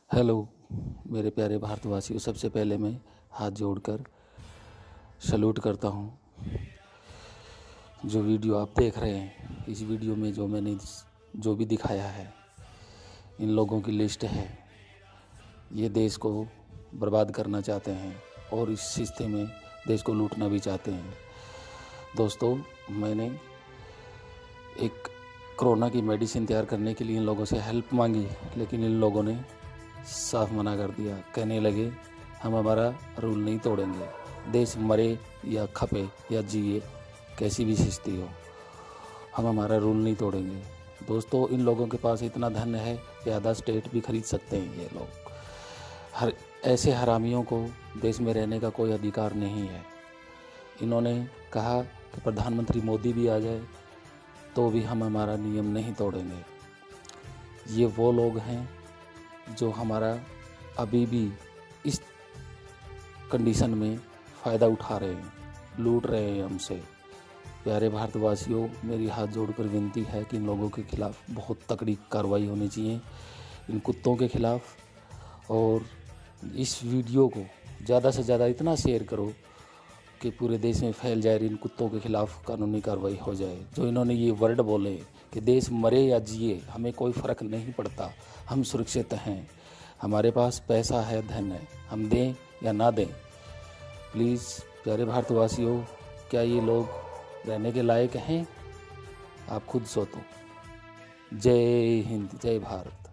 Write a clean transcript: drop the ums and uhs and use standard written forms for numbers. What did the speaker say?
Hello मेरे प्यारे भारतवासियों, सबसे पहले मैं हाथ जोड़कर सैल्यूट करता हूँ। जो वीडियो आप देख रहे हैं, इस वीडियो में जो मैंने जो भी दिखाया है, इन लोगों की लिस्ट है। ये देश को बर्बाद करना चाहते हैं और इस रिश्ते में देश को लूटना भी चाहते हैं। दोस्तों, मैंने एक कोरोना की मेडिसिन तैयार करने के लिए इन लोगों से हेल्प मांगी, लेकिन इन लोगों ने साफ मना कर दिया। कहने लगे हम हमारा रूल नहीं तोड़ेंगे, देश मरे या खपे या जिए, कैसी भी स्थिति हो, हम हमारा रूल नहीं तोड़ेंगे। दोस्तों, इन लोगों के पास इतना धन है कि आधा स्टेट भी खरीद सकते हैं। ये लोग ऐसे हरामियों को देश में रहने का कोई अधिकार नहीं है। इन्होंने कहा कि प्रधानमंत्री मोदी भी आ जाए तो भी हम हमारा नियम नहीं तोड़ेंगे। ये वो लोग हैं जो हमारा अभी भी इस कंडीशन में फ़ायदा उठा रहे हैं, लूट रहे हैं हमसे। प्यारे भारतवासियों, मेरी हाथ जोड़कर विनती है कि इन लोगों के खिलाफ़ बहुत तकड़ी कार्रवाई होनी चाहिए, इन कुत्तों के खिलाफ़। और इस वीडियो को ज़्यादा से ज़्यादा इतना शेयर करो कि पूरे देश में फैल जाए, इन कुत्तों के खिलाफ़ कानूनी कार्रवाई हो जाए। जो इन्होंने ये वर्ड बोले कि देश मरे या जिए, हमें कोई फ़र्क नहीं पड़ता, हम सुरक्षित हैं, हमारे पास पैसा है, धन है, हम दें या ना दें। प्लीज़ प्यारे भारतवासियों, क्या ये लोग रहने के लायक हैं? आप खुद सोचो। जय हिंद, जय भारत।